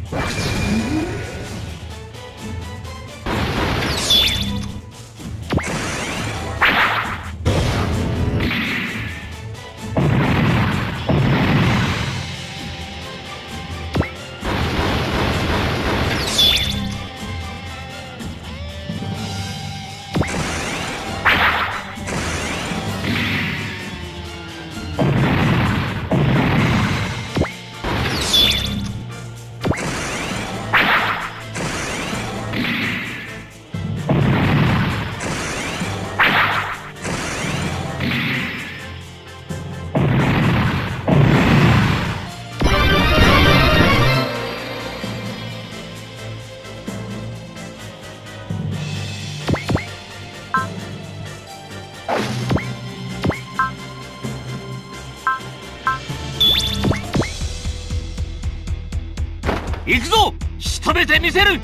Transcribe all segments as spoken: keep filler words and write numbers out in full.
行くぞ、仕留めてみせる。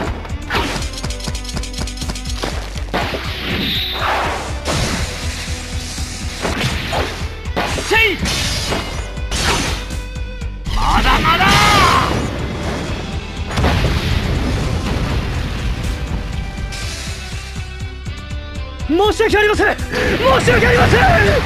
せい、まだまだ。 申し訳ありません、申し訳ありません。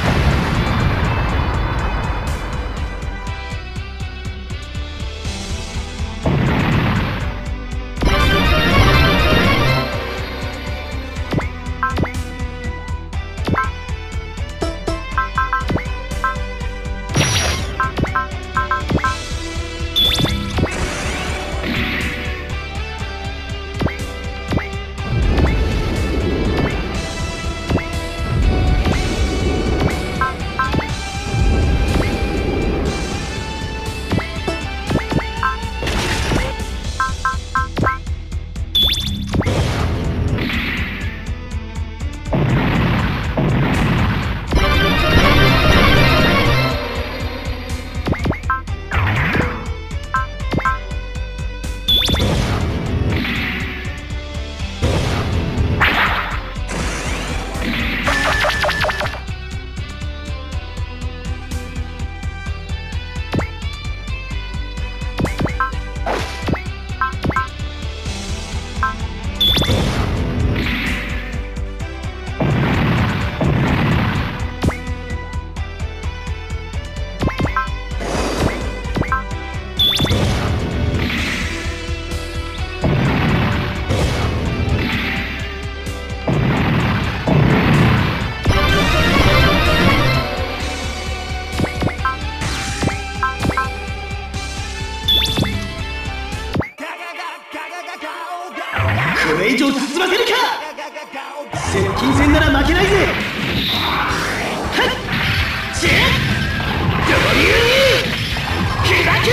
これ以上進ませるか。接近戦なら負けないぜ。はっ、チェッドリュー開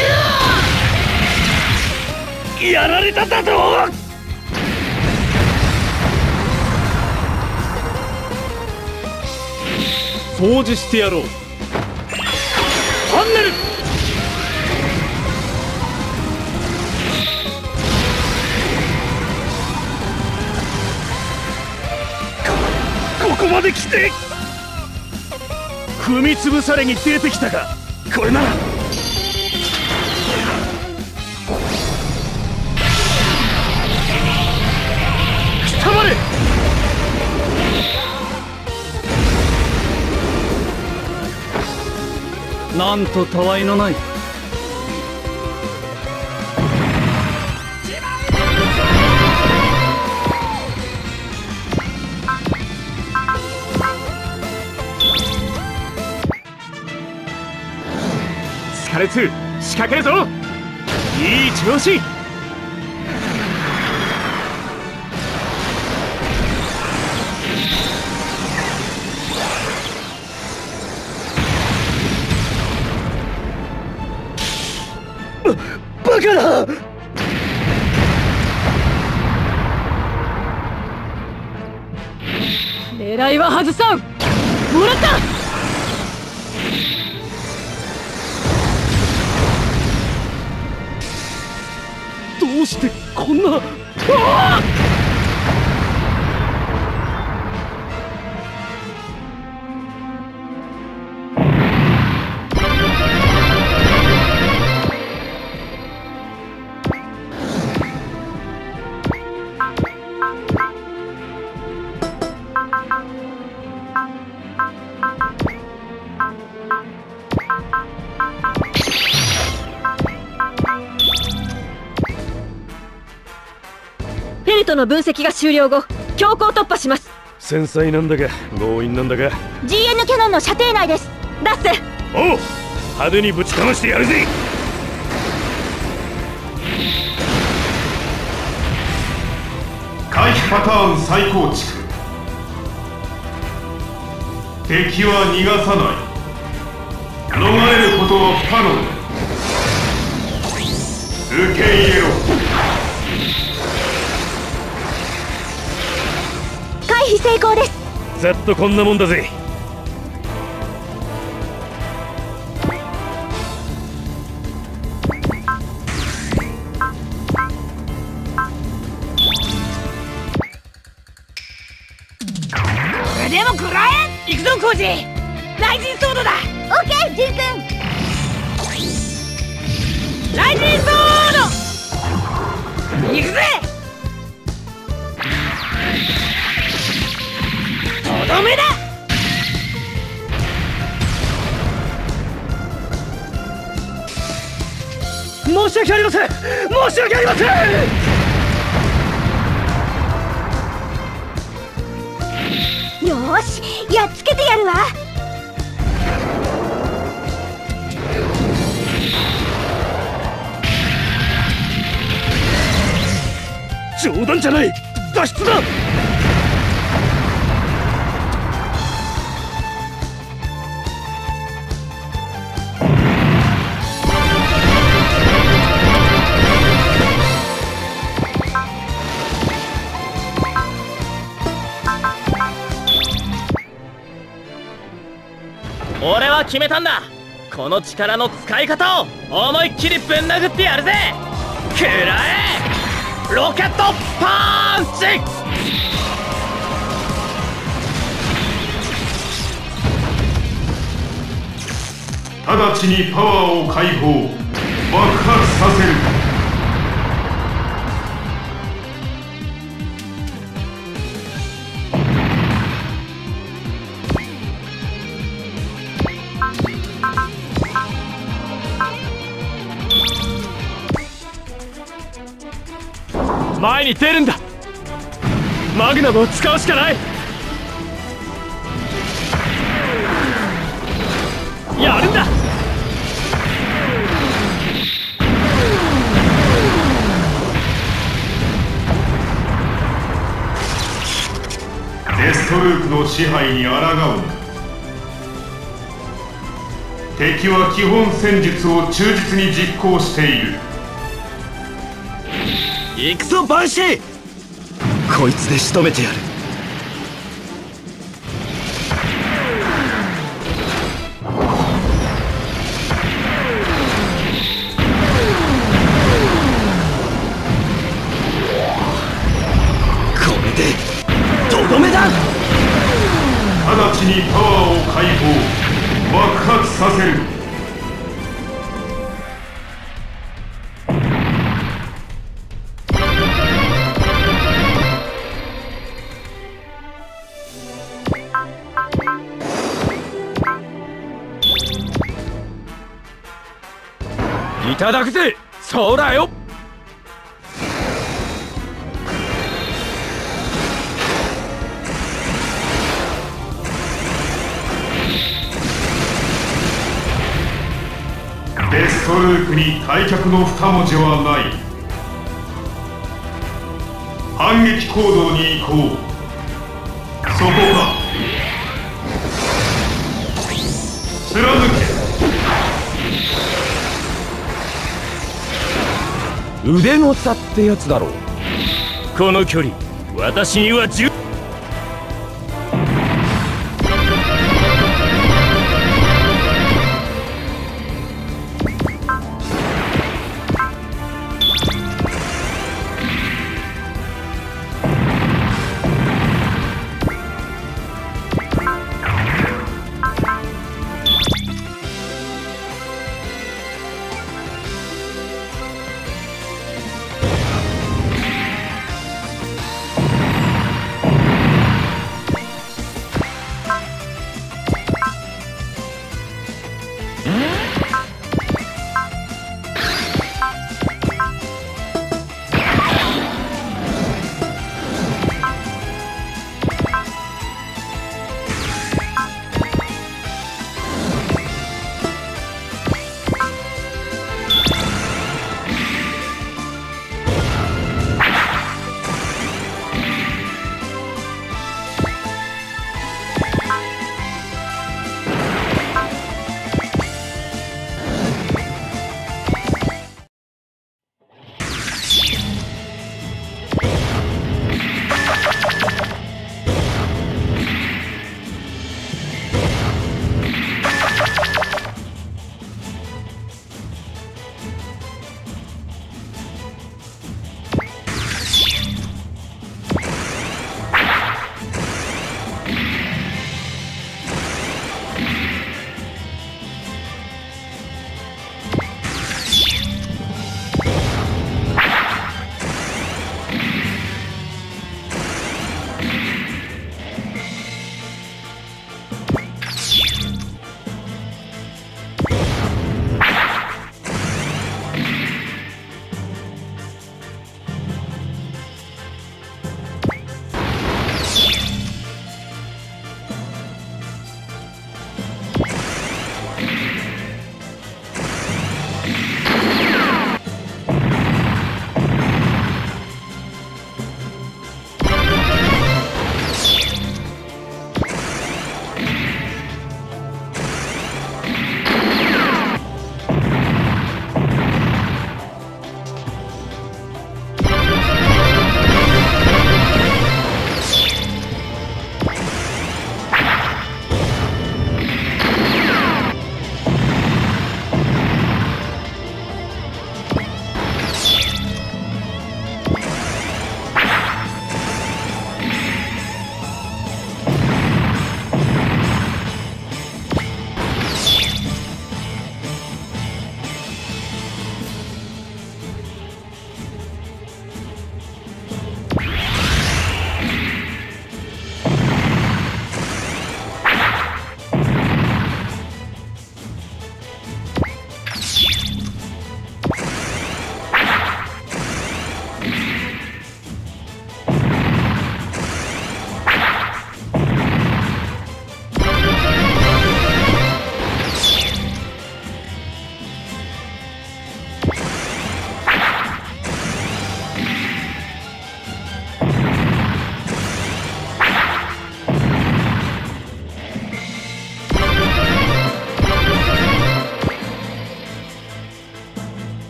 く。やられただと。 掃除してやろう。 トンネル。ここまで来て踏みつぶされに出てきたか。これならくたばれ。 なんとたわいのない。 スカレツ仕掛けるぞ。いい調子。ババカだ。 狙いは外さん。もらった。 どうしてこんな。うわっ！ ルトの分析が終了後強行突破します。 繊細なんだが強引なんだがジーエヌ キャノンの射程内です。ラッセ。 おう、派手にぶちかましてやるぜ。 回避パターン再構築。敵は逃がさない。逃れることは不可能。受け入れろ。 回避成功です。 ざっとこんなもんだぜ。 でも食らえ。行くぞコージ。ライジンソードだ。オッケージン君。ライジンソード行くぜ。とどめだ。 申し訳ありません。申し訳ありません。 よーし、やっつけてやるわ。 冗談じゃない。脱出だ。 俺は決めたんだ。この力の使い方を思いっきりぶん殴ってやるぜ。くらえロケットパンチ。 直ちにパワーを解放、爆発させる。 前に出るんだ。マグナムを使うしかない。やるんだ。 デストループの支配に抗うな。敵は基本戦術を忠実に実行している。 行くぞバンシー。こいつで仕留めてやる。これでとどめだ。 直ちにパワーを解放、爆発させる。 いただくぜ。そうだよ。 デストループに退却の二文字はない。反撃行動に移行。そこか。貫け。 腕の差ってやつだろう。この距離私には十。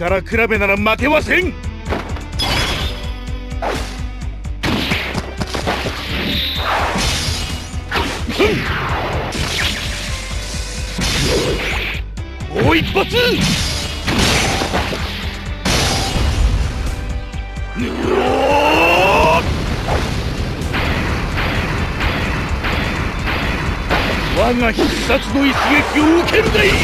力比べなら負けません。もう一発。我が必殺の一撃を受けるがいい。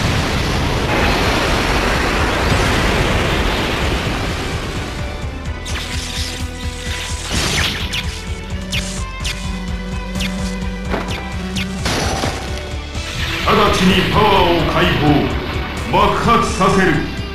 直ちにパワーを解放、爆発させる。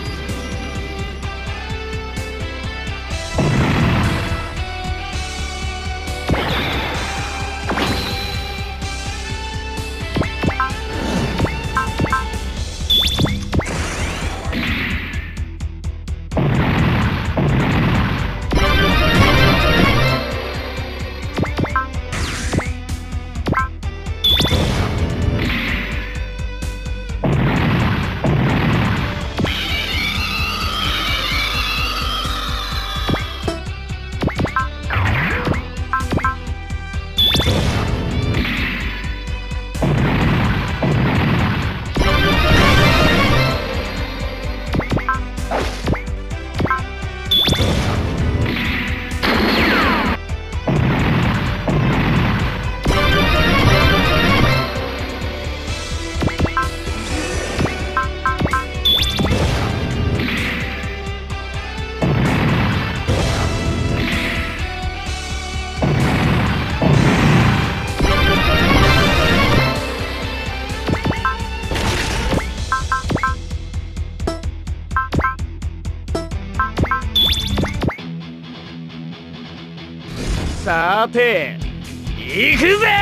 さて行くぜ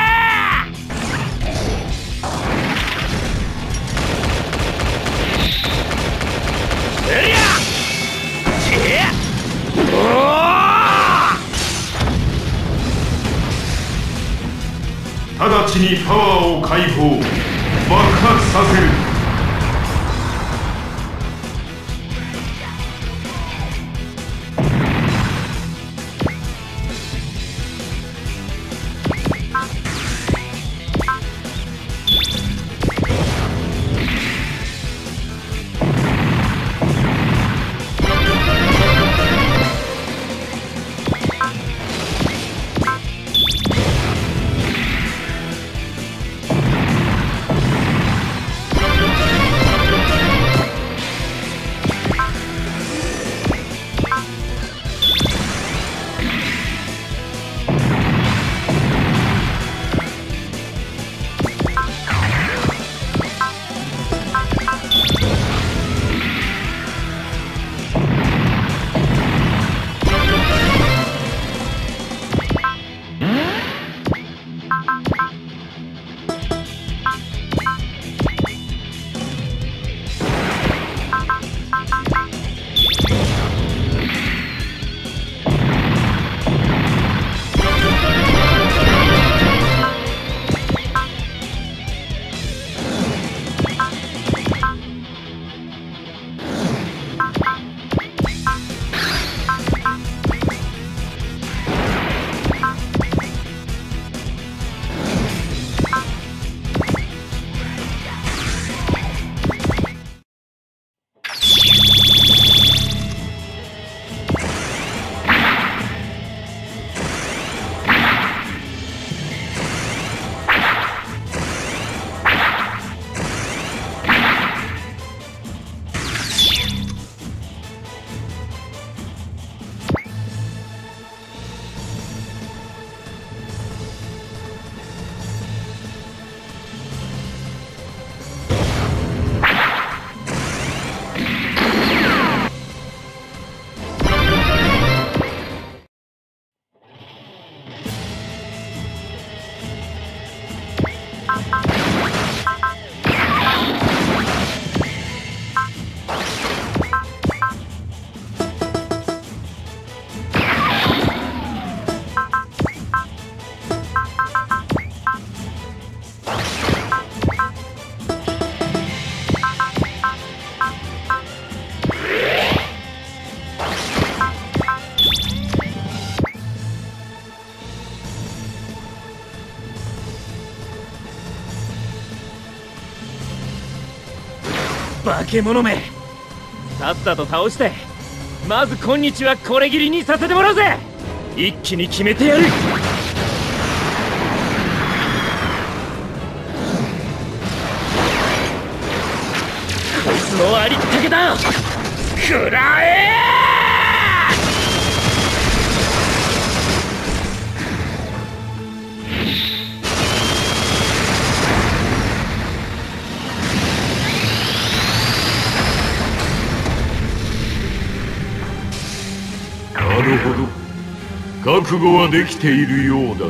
ー。エリア直ちにパワーを解放、爆発させる。 化け物め、さっさと倒してまず今日はこれぎりにさせてもらうぜ。一気に決めてやる。こいつのありったけだ。食らえなるほど、覚悟はできているようだな。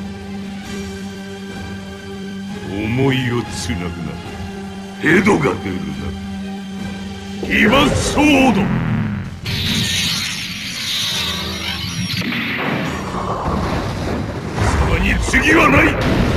思いをつなぐな、ヘドが出るな。今ソード。さらに次はない。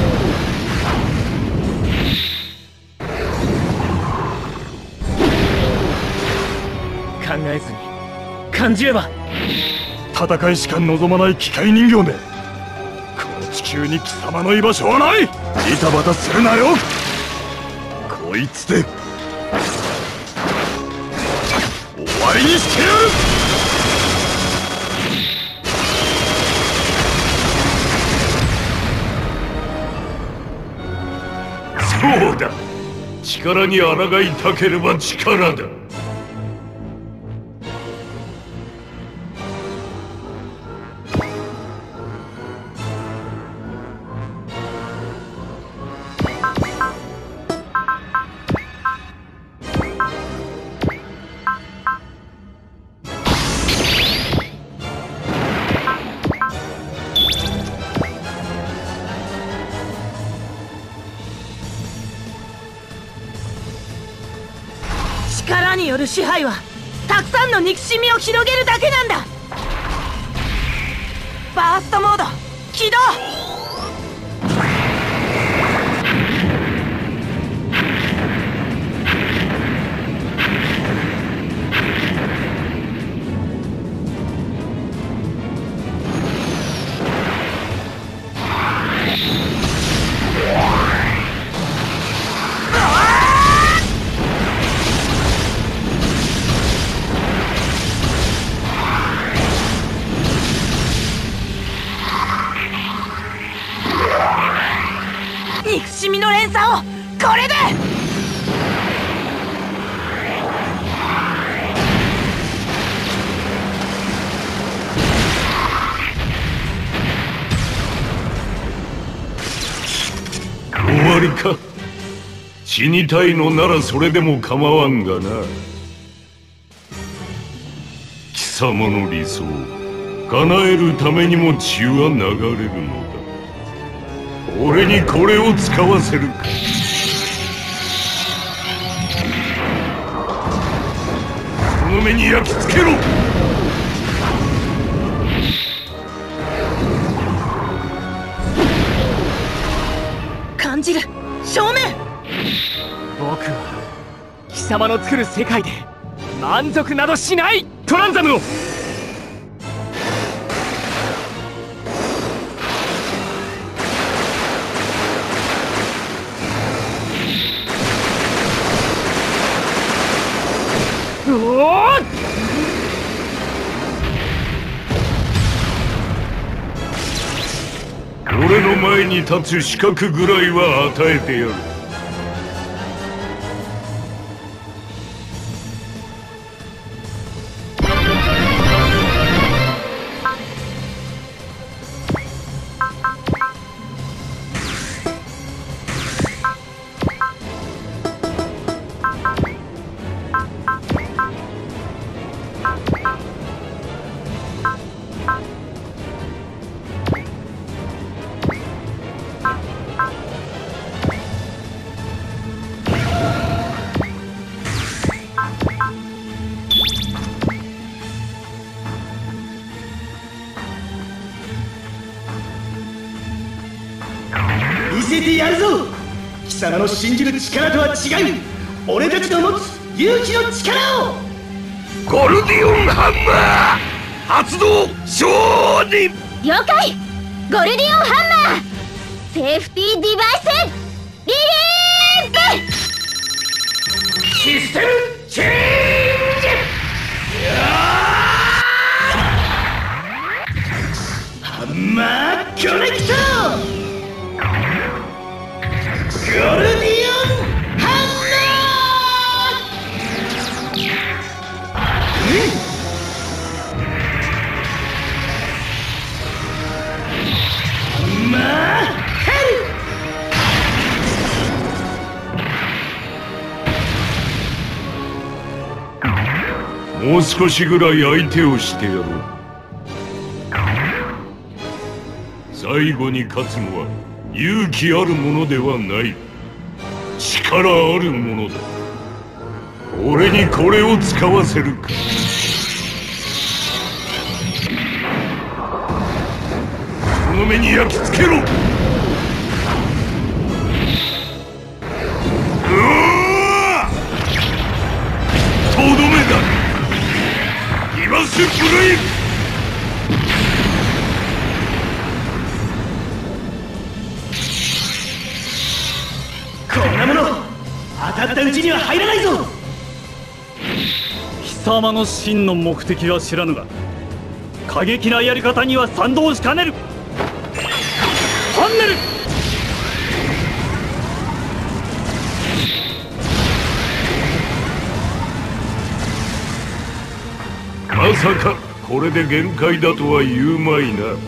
考えずに感じれば。 戦いしか望まない機械人形め、この地球に貴様の居場所はない。ジタバタするなよ。こいつで終わりにしてやる。そうだ、力に抗いたければ力だ。 力による支配はたくさんの憎しみを広げるだけなんだ。バーストモード起動。憎しみの連鎖をこれで。 終わりか。死にたいのならそれでも構わんがな。貴様の理想を叶えるためにも血は流れるのだ。俺にこれを使わせるか。その目に焼き付けろ。 感じる正面。 僕は貴様の作る世界で満足などしない。トランザムを俺の前に立つ資格ぐらいは与えてやる。 見せてやるぞ。貴様の信じる力とは違う俺たちの持つ勇気の力を。 ゴルディオンハンマー発動勝利。 了解。ゴルディオンハンマーセーフティーデバイスリリース。 システムもう少しぐらい相手をしてやろう。最後に勝つのは勇気あるものではない、力あるものだ。俺にこれを使わせるか。この目に焼き付けろ。うわあ、とどめだ。リバースブレイク。 こんなもの当たったうちには入らないぞ。 貴様の真の目的は知らぬが、過激なやり方には賛同しかねる。ハンネル。 まさかこれで限界だとは言うまいな。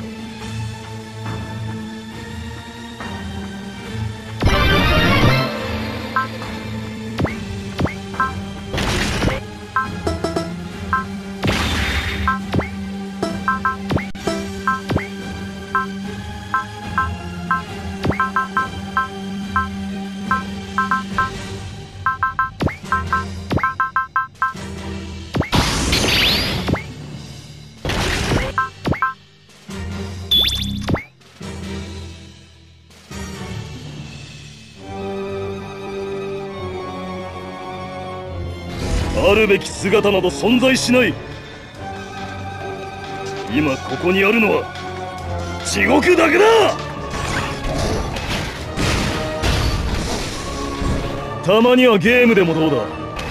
あるべき姿など存在しない。今ここにあるのは地獄だけだ。たまにはゲームでもどうだ。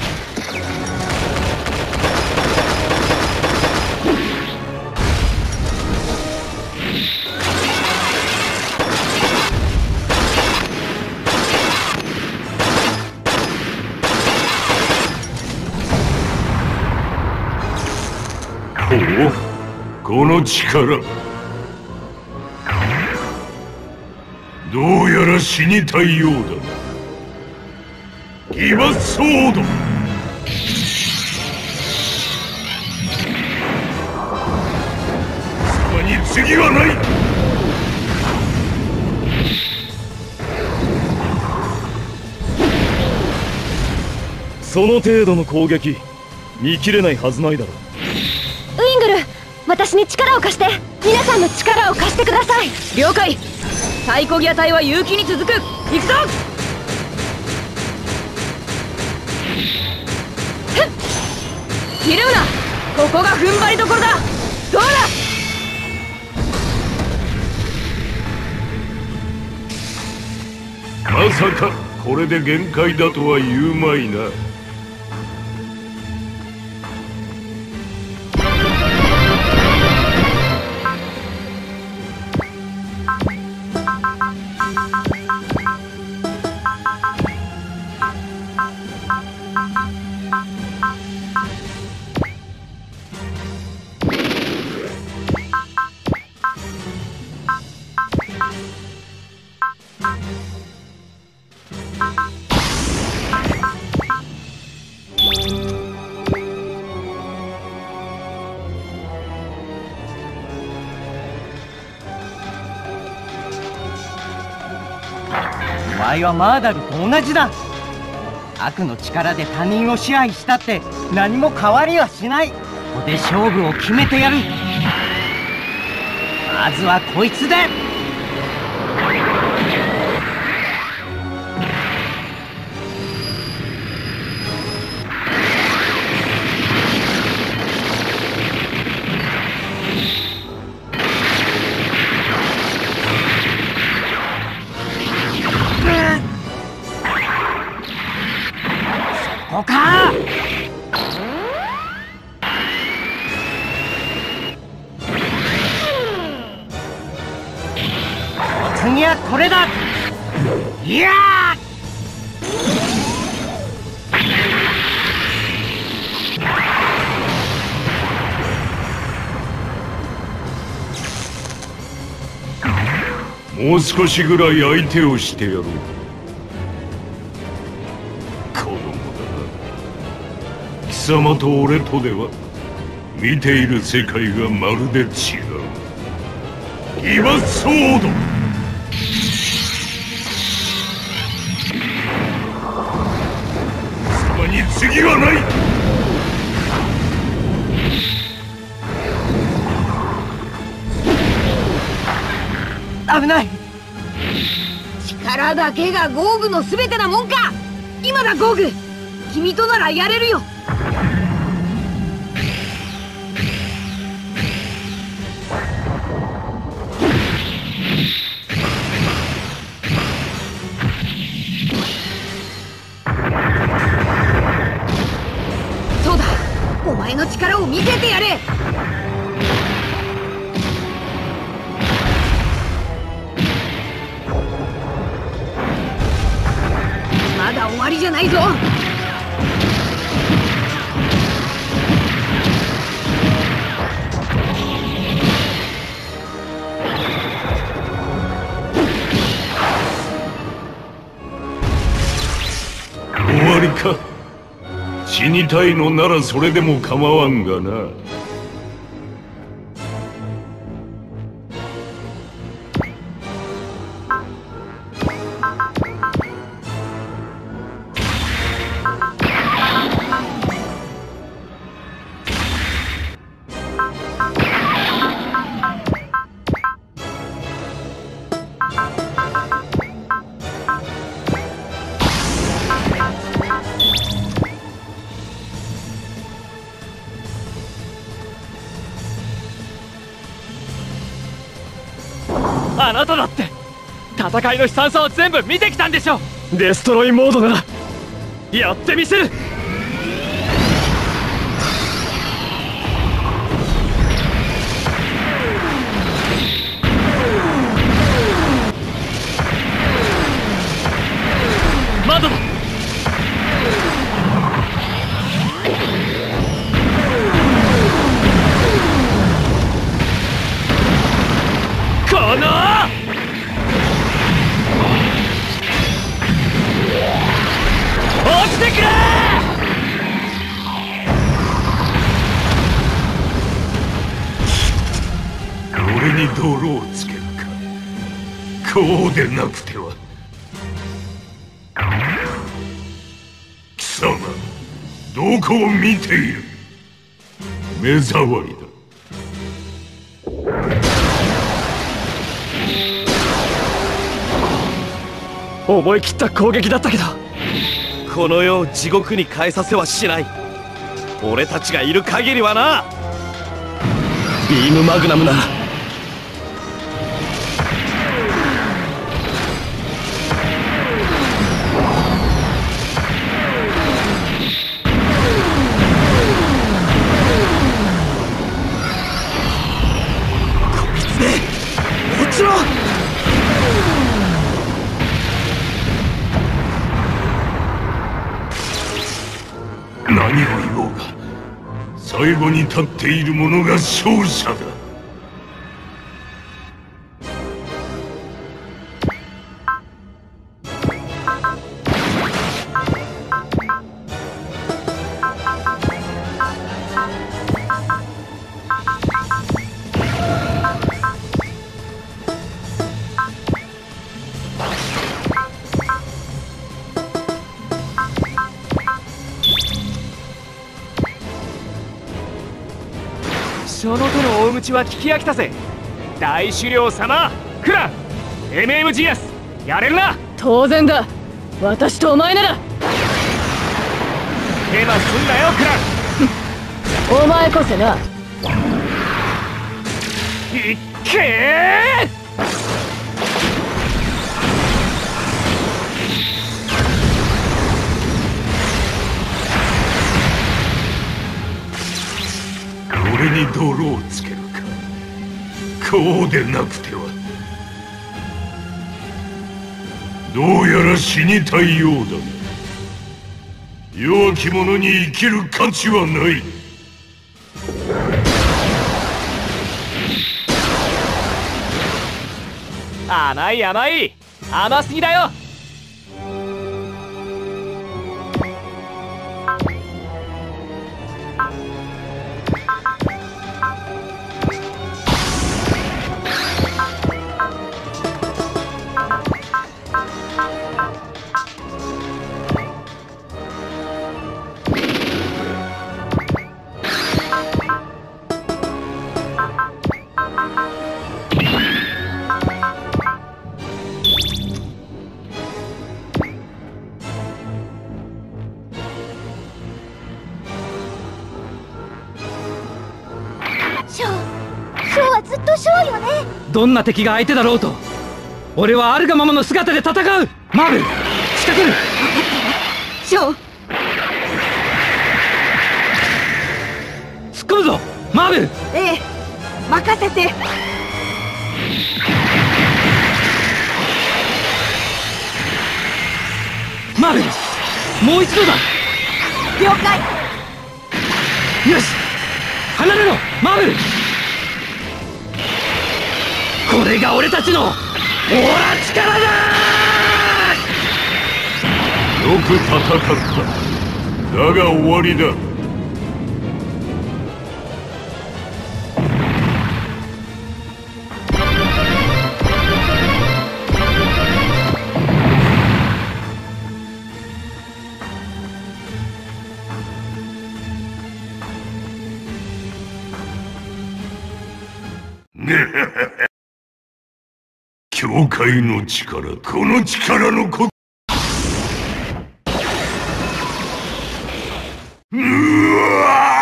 この力、どうやら死にたいようだ。ギバソード。貴様に次はない。 その程度の攻撃見切れないはずないだろう。 ウイングル、私に力を貸して。皆さんの力を貸してください。 了解。サイコギア隊は勇気に続く。行くぞ。ふっ、ひるむな。ここが踏ん張りどころだ。どうだ。 まさかこれで限界だとは言うまいな。 お前はマーダルと同じだ。悪の力で他人を支配したって何も変わりはしない。ここで勝負を決めてやる。まずはこいつで。ここか。次はこれだ。いやー、もう少しぐらい相手をしてやろう。子供だな。貴貴様と俺とでは見ている世界がまるで違う。ギバソード。貴様に次はない。 危ない。 力だけがゴーグの全てなもんか。今だゴーグ、君とならやれるよ。そうだ、お前の力を見せてやれ。まだ終わりじゃないぞ。 終わりか。死にたいのならそれでも構わんがな。 あなただって戦いの悲惨さを全部見てきたんでしょ。 デストロイモードならやってみせる。窓だ。この落ちてくれ。 俺に泥をつけるか。こうでなくては。貴様、どこを見ている。目障りだ。 思い切った攻撃だったけど、この世を地獄に変えさせはしない。俺たちがいる限りはな。ビームマグナムならこいつで落ちろ。 何を言おうが最後に立っている者が勝者だ。 その手の大口は聞き飽きたぜ。大狩猟様、クラン エムエムジー アスやれるな。 当然だ、私とお前なら。 手間すんなよクラン。 お前こそな。 いっけー。 俺に泥をつけるか。こうでなくては。どうやら死にたいようだな。弱き者に生きる価値はない。 甘い甘い、甘すぎだよ。 はずっとショーよね。 どんな敵が相手だろうと俺はあるがままの姿で戦う。マーベル仕掛ける。 ショー、 突っ込むぞマーベル。 ええ、任せて。 マーベルもう一度だ。 了解。 よし離れろマーベル。これが俺たちのオーラ力だ。 よく戦った。だが終わりだ。教会の力、この力のこうわ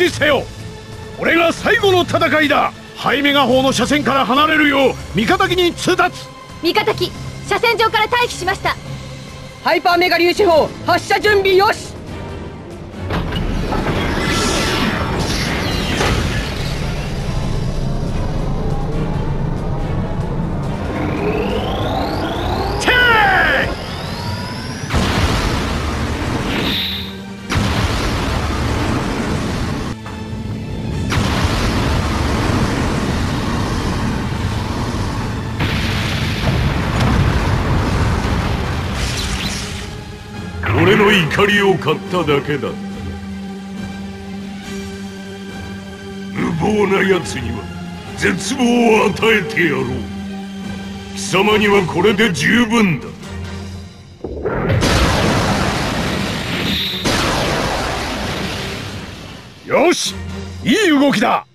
にせよ。これが最後の戦いだ。ハイメガ砲の車線から離れるよう味方機に通達。 味方機車線上から待機しました。 ハイパーメガ粒子砲発射準備よし。 俺の怒りを買っただけだったな。無謀な奴には絶望を与えてやろう。貴様にはこれで十分だ。 よし、いい動きだ。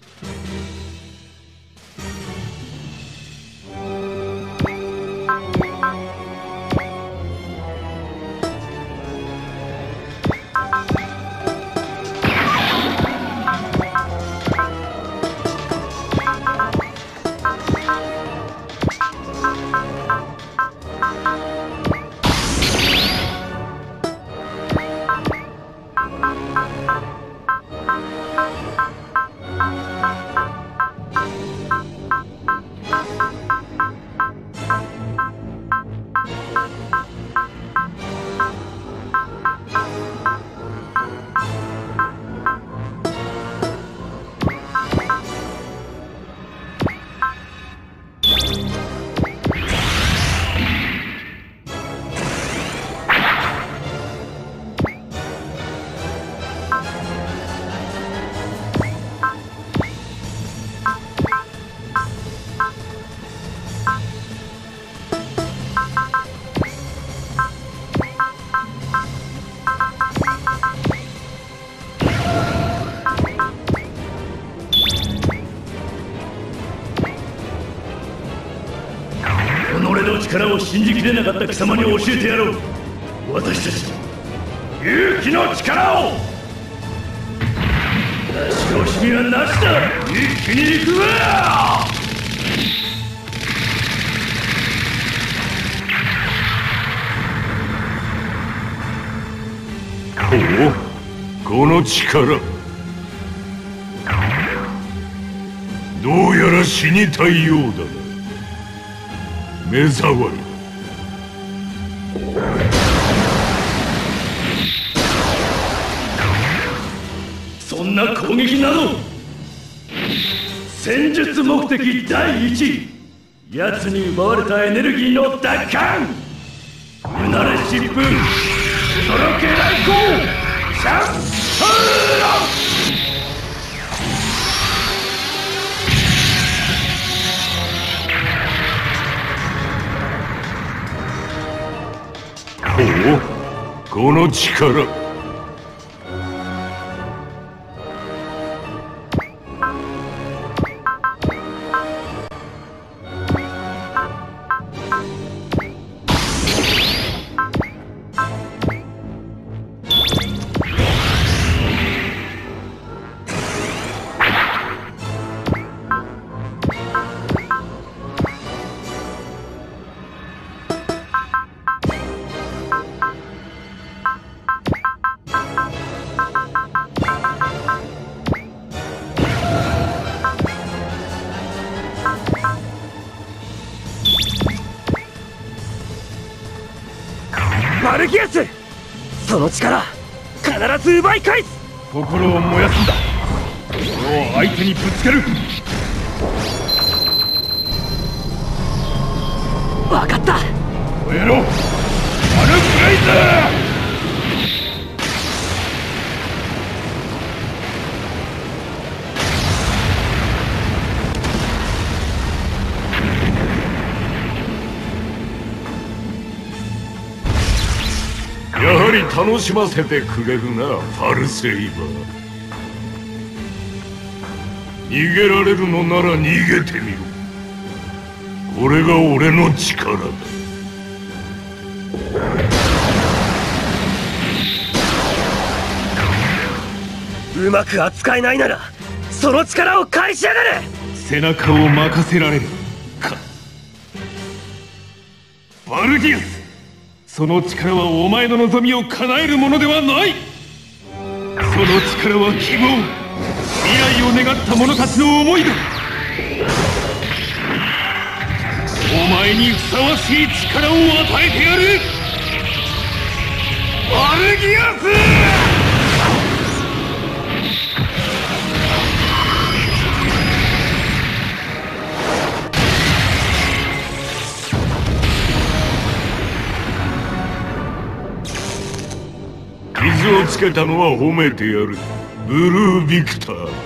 力を信じきれなかった貴様に教えてやろう。私たち勇気の力を。出し惜しみはなしだ。一気に行くわ。 おお、この力どうやら死にたいようだな。目障りだ。 そんな攻撃など戦術目的第一、奴に奪われたエネルギーの奪還。うなれ疾風、驚け来光、シャンプーロン。 おお、この力バルギアス、その力必ず奪い返す。 心を燃やすんだ。それを相手にぶつける。 分かった。 燃えろ、バルブレイザー。 やはり楽しませてくれるな、ファルセイバー。逃げられるのなら逃げてみろ。これが俺の力だ。 うまく扱えないならその力を返しやがれ。 背中を任せられるか。バルディアス、その力はお前の望みを叶えるものではない。その力は希望、未来を願った者たちの思いだ。お前にふさわしい力を与えてやる。バルディアス！傷をつけたのは褒めてやる、ブルービクター。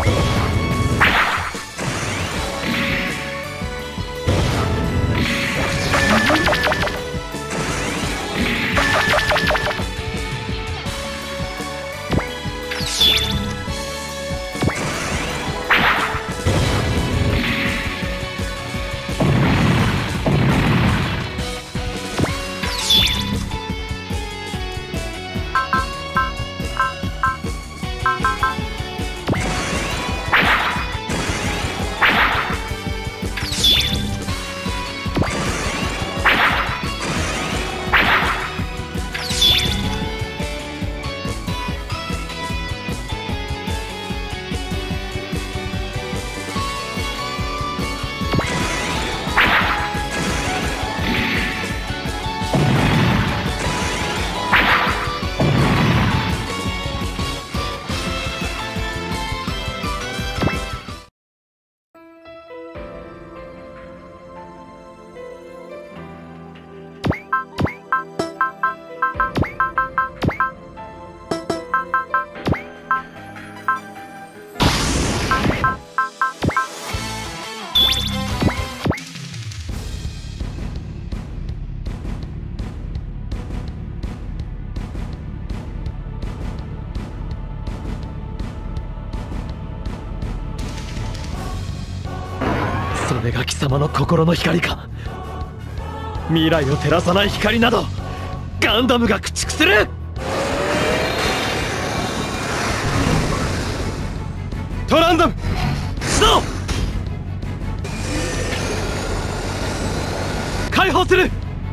それが貴様の心の光か。未来を照らさない光などガンダムが駆逐する。トランダム始動。解放する。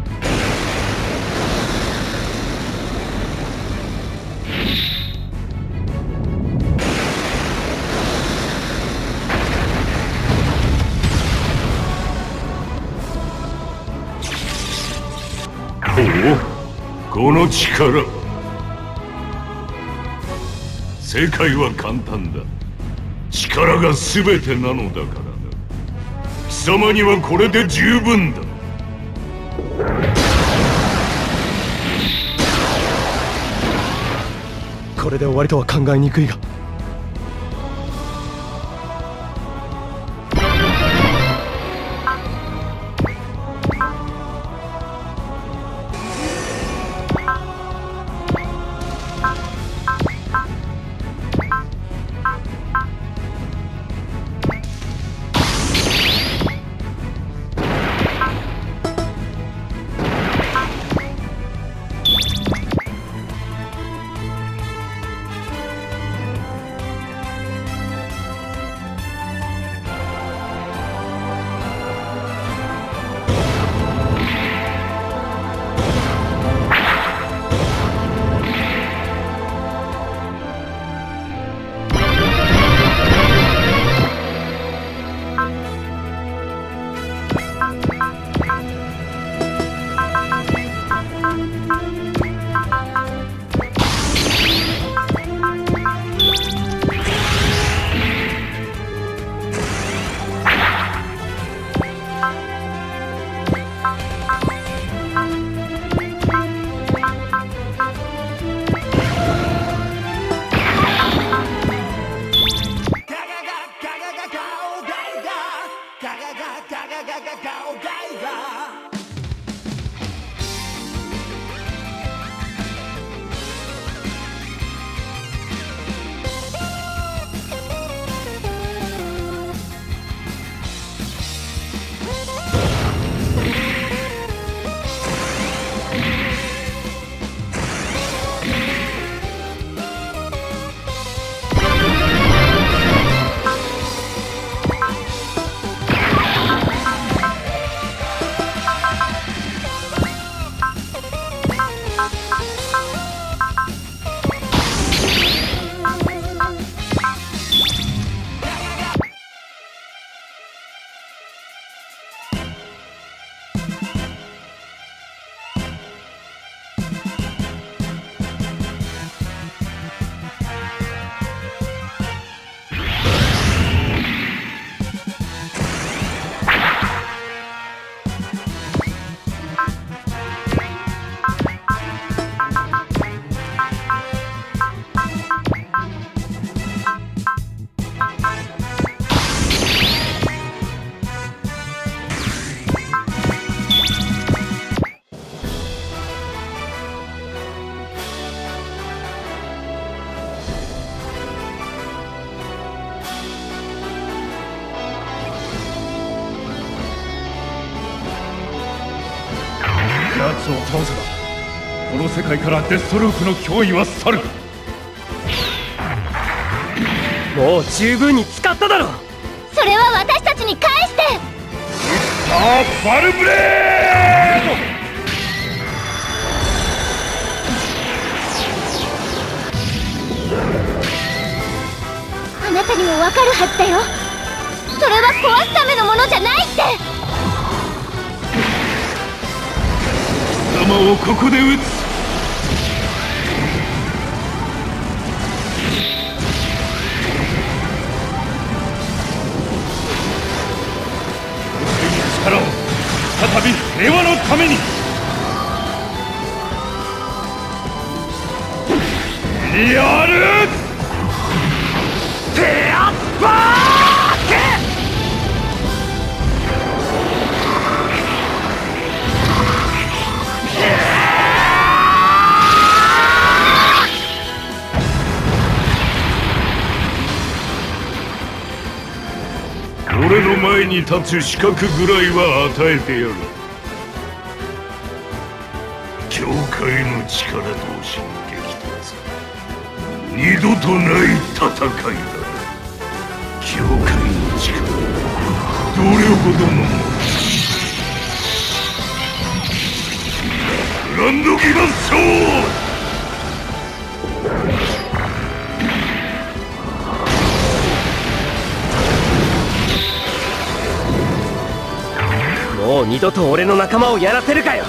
おお、この力。世界は簡単だ。力が全てなのだからな。貴様にはこれで十分だ。 これで終わりとは考えにくいが。 スを倒せばこの世界からデストループの脅威は去る。 もう十分に使っただろ。 それは私たちに返して。 あーバルブレード。 あなたにもわかるはずだよ。それは壊すためのものじゃないって。 貴様をここで撃つ。 力を再び平和のために。やるペアッパーケ。 俺の前に立つ資格ぐらいは与えてやる。教会の力同士の激突、二度とない戦いだ。教会の力、どれほどのもの。グランドギガソーもう二度と俺の仲間をやらせるかよ。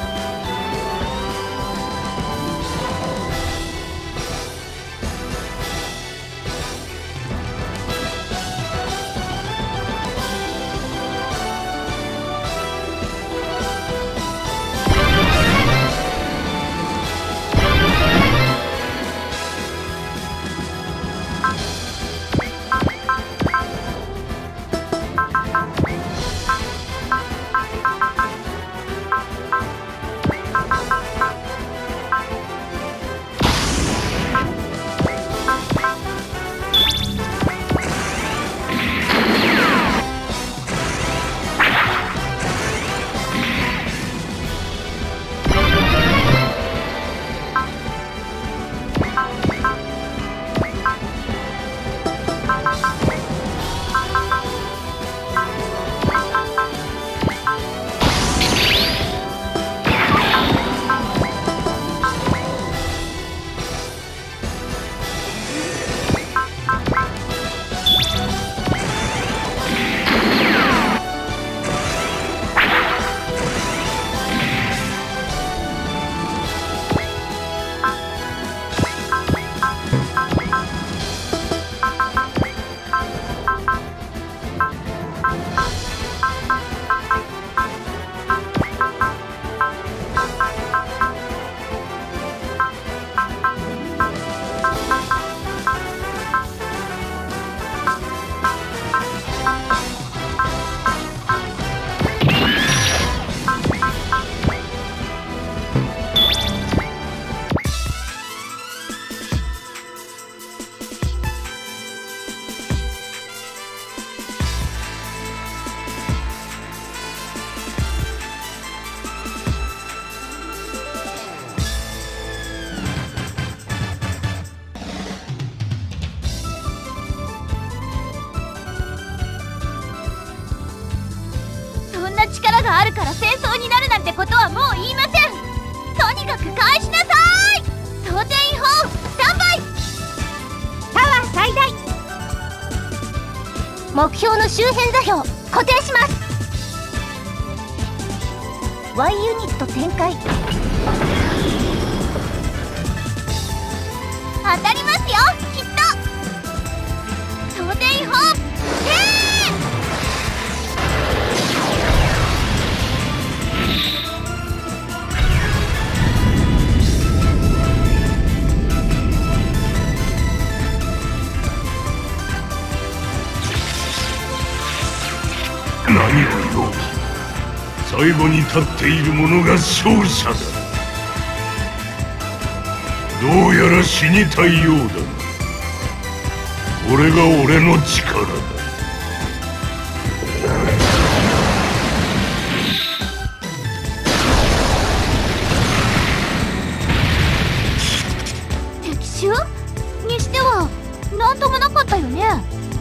力があるから戦争になるなんてことはもう言いません。とにかく返しなさい。装填違法スタンバイ。タワー最大。目標の周辺座標固定します。 Y ユニット展開。当たりますよきっと。装填違法何を言おう、最後に立っている者が勝者だ。どうやら死にたいようだな。これが俺の力だ。 よね。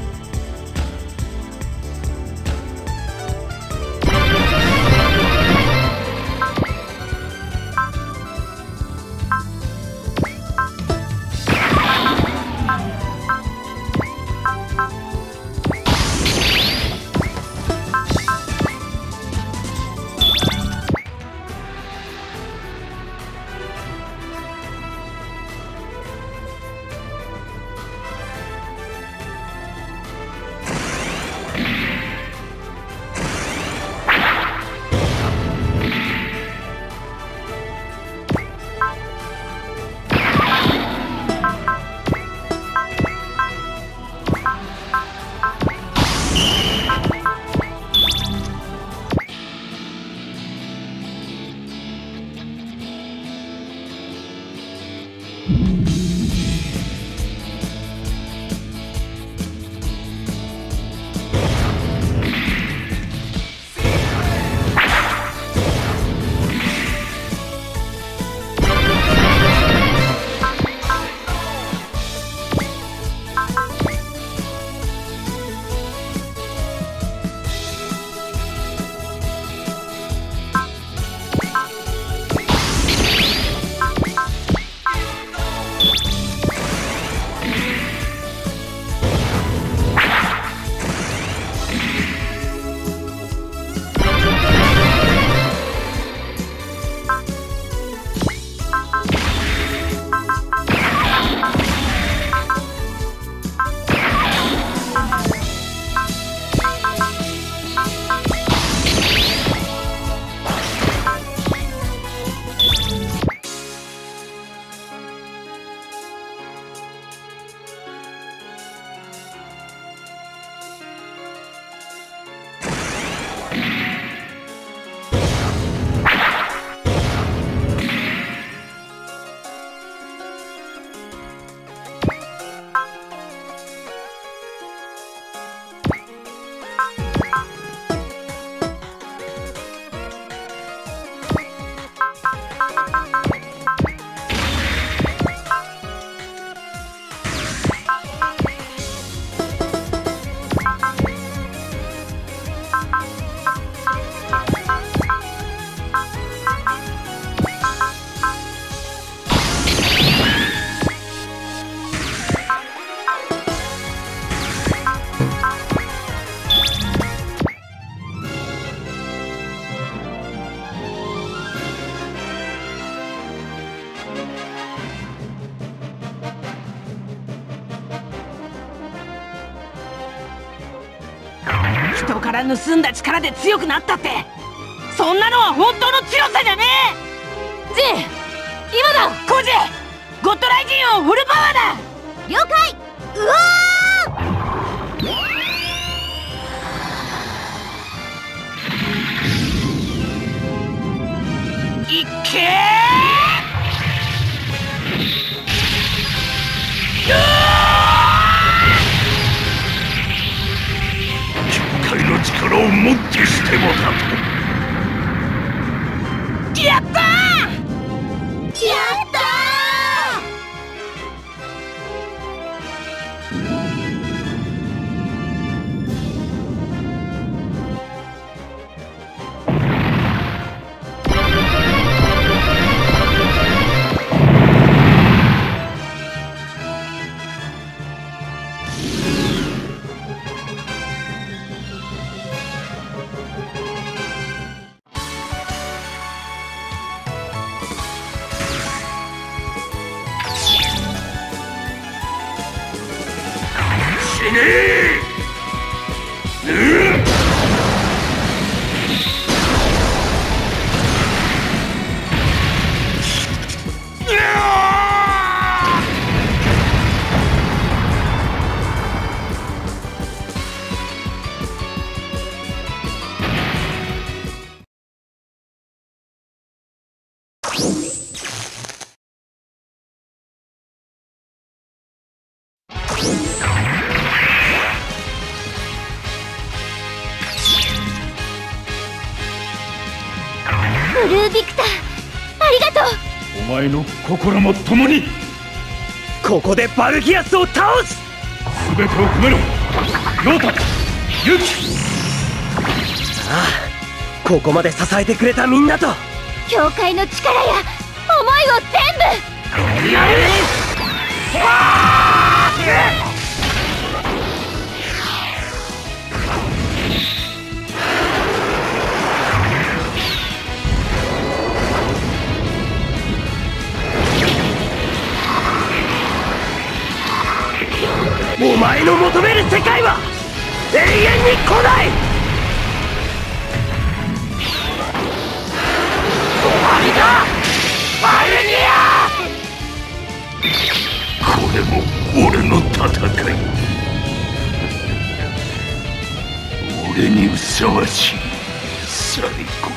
人から盗んだ力で強くなったって、そんなのは本当の強さじゃねえ。 ジン、今だ。 コジ、ゴッドライジンをフルパワーだ。 了解。うわー、いっけー。 の力をもってしてもだと。 やったーやった死ねえ。うんブルービクター、ありがとう。 お前の心も共に。 ここでバルギアスを倒す。 全てを込めろ。ヨタ、ユキ。 ああ、ここまで支えてくれたみんなと教会の力や思いを全部やれ。 お前の求める世界は永遠に来ない。終わりだバルニア。 これも俺の戦い。俺にふさわしい最高